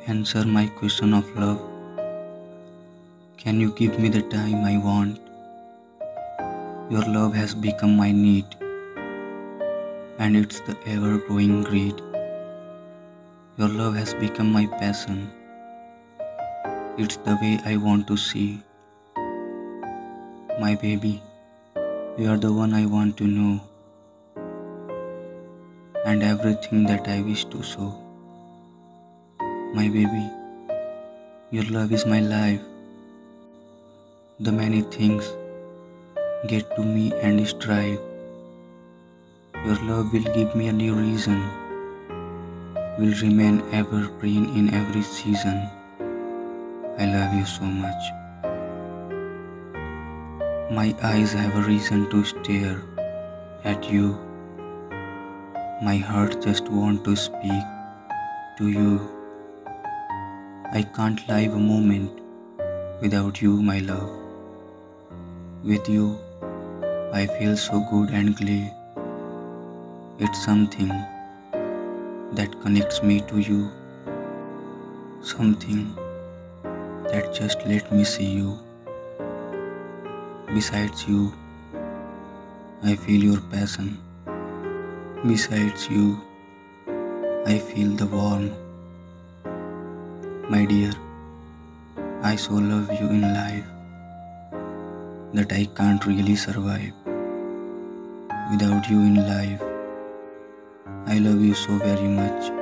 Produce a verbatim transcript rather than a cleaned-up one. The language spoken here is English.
answer my question of love? Can you give me the time I want? Your love has become my need, and it's the ever-growing greed. Your love has become my passion. It's the way I want to see. My baby, you are the one I want to know, and everything that I wish to show. My baby, your love is my life. The many things get to me and strive. Your love will give me a new reason, will remain evergreen in every season. I love you so much. My eyes have a reason to stare at you. My heart just wants to speak to you. I can't live a moment without you, my love. With you, I feel so good and glad. It's something that connects me to you, something that just let me see you. Besides you, I feel your passion. Besides you, I feel the warmth. My dear, I so love you in life that I can't really survive without you in life. I love you so very much.